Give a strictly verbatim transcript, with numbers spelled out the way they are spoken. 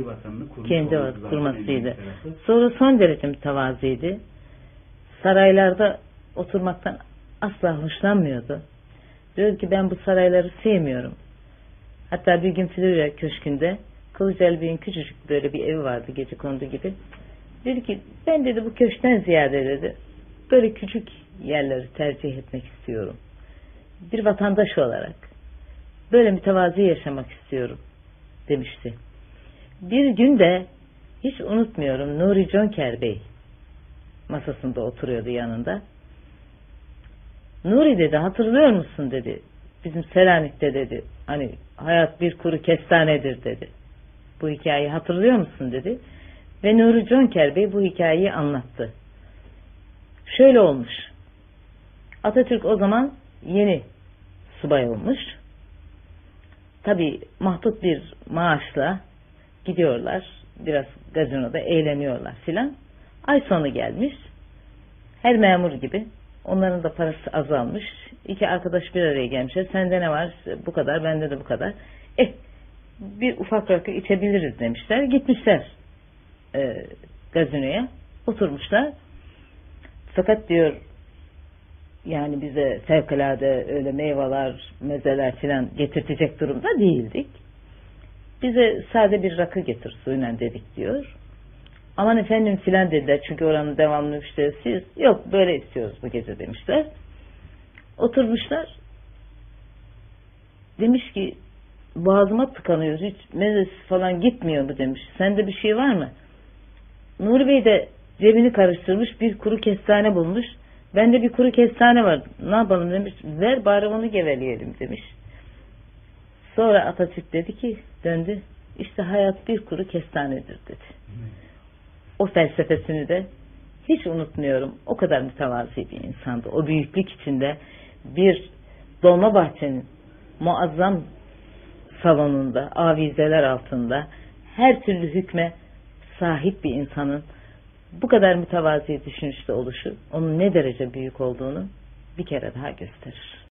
vatanını kurmuş kendi olması zaten kurmasıydı. en büyük tarafı. Sonra son derece mütevazıydı. Saraylarda oturmaktan asla hoşlanmıyordu. Diyor ki ben bu sarayları sevmiyorum. Hatta bir gün Florya Köşkü'nde Kılıçdaroğlu Bey'in küçücük böyle bir evi vardı, gecekondu gibi. Dedi ki ben dedi bu köşkten ziyade dedi böyle küçük yerleri tercih etmek istiyorum. Bir vatandaş olarak böyle mütevazi yaşamak istiyorum demişti. Bir gün de hiç unutmuyorum, Nuri Conker Bey masasında oturuyordu yanında. Nuri dedi, hatırlıyor musun dedi. Bizim Selanik'te dedi. Hani hayat bir kuru kestanedir dedi. Bu hikayeyi hatırlıyor musun dedi. Ve Nuri Conker Bey bu hikayeyi anlattı. Şöyle olmuş. Atatürk o zaman yeni subay olmuş. Tabii mahdut bir maaşla gidiyorlar. Biraz gazinoda eğleniyorlar filan. Ay sonu gelmiş. Her memur gibi. Onların da parası azalmış. İki arkadaş bir araya gelmişler. Sende ne var? Bu kadar. Bende de bu kadar. Eh bir ufak rakı içebiliriz demişler. Gitmişler e, gazinoya. Oturmuşlar. Fakat diyor yani bize fevkalade öyle meyveler, mezeler filan getirtecek durumda değildik. Bize sade bir rakı getir suyla dedik diyor. Aman efendim filan dediler. Çünkü oranın devamlı müşterisiyiz. Yok böyle istiyoruz bu gece demişler. Oturmuşlar. Demiş ki boğazıma tıkanıyoruz. Hiç mezesi falan gitmiyor mu demiş. Sende bir şey var mı? Nuri Bey de cebini karıştırmış. Bir kuru kestane bulmuş. Bende bir kuru kestane var. Ne yapalım demiş. Ver bari onu geveleyelim demiş. Sonra Atatürk dedi ki döndü. İşte hayat bir kuru kestanedir dedi. O felsefesini de hiç unutmuyorum. O kadar mütevazi bir insandı. O büyüklük içinde bir Dolmabahçe'nin muazzam salonunda, avizeler altında her türlü hükme sahip bir insanın bu kadar mütevazi düşünüşte oluşu onun ne derece büyük olduğunu bir kere daha gösterir.